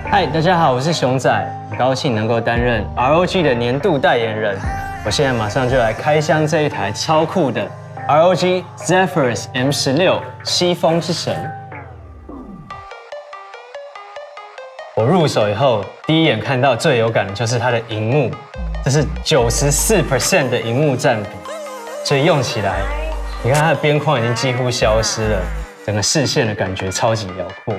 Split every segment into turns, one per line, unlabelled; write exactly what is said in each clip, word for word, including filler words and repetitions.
嗨，大家好，我是熊仔，很高兴能够担任 R O G 的年度代言人。我现在马上就来开箱这一台超酷的 R O G Zephyrus M 十六西风之神。我入手以后，第一眼看到最有感的就是它的萤幕，这是 百分之九十四 的萤幕占比，所以用起来，你看它的边框已经几乎消失了，整个视线的感觉超级辽阔。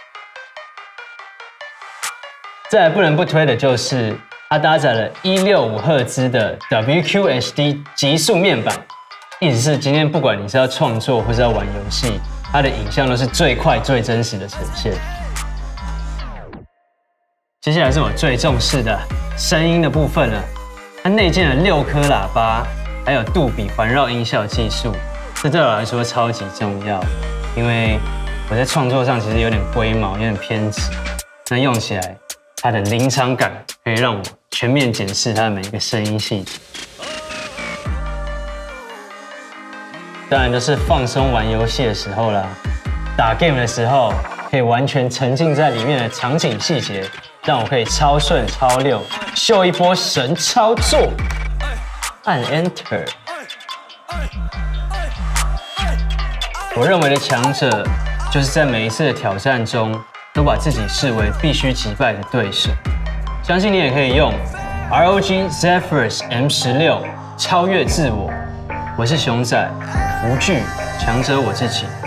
再来不能不推的就是，它搭载了一百六十五赫兹的 W Q H D 极速面板，意思是今天不管你是要创作或是要玩游戏，它的影像都是最快最真实的呈现。接下来是我最重视的声音的部分了，它内建了六颗喇叭，还有杜比环绕音效技术，这对我来说超级重要，因为我在创作上其实有点龟毛，有点偏执，那用起来。 它的临场感可以让我全面检视它的每一个声音细节。当然，就是放松玩游戏的时候啦，打 game 的时候可以完全沉浸在里面的场景细节，让我可以超顺超溜，秀一波神操作。按 Enter。我认为的强者，就是在每一次的挑战中。 都把自己视为必须击败的对手，相信你也可以用 R O G Zephyrus M 十六超越自我。我是熊仔，无惧，强者我自己。